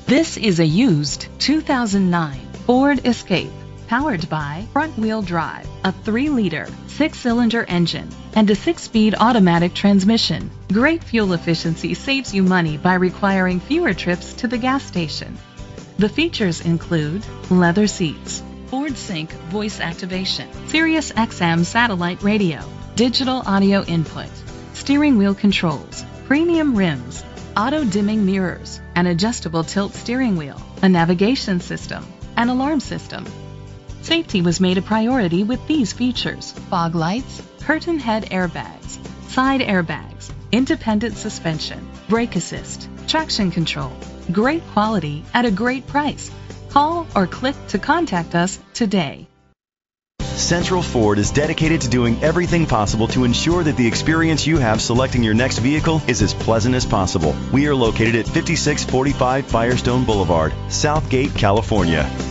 This is a used 2009 Ford Escape, powered by front-wheel drive, a 3-liter, 6-cylinder engine, and a 6-speed automatic transmission. Great fuel efficiency saves you money by requiring fewer trips to the gas station. The features include leather seats, Ford Sync voice activation, Sirius XM satellite radio, digital audio input, steering wheel controls, premium rims, auto-dimming mirrors, an adjustable tilt steering wheel, a navigation system, an alarm system. Safety was made a priority with these features: fog lights, curtain head airbags, side airbags, independent suspension, brake assist, traction control. Great quality at a great price. Call or click to contact us today. Central Ford is dedicated to doing everything possible to ensure that the experience you have selecting your next vehicle is as pleasant as possible. We are located at 5645 Firestone Boulevard, Southgate, California.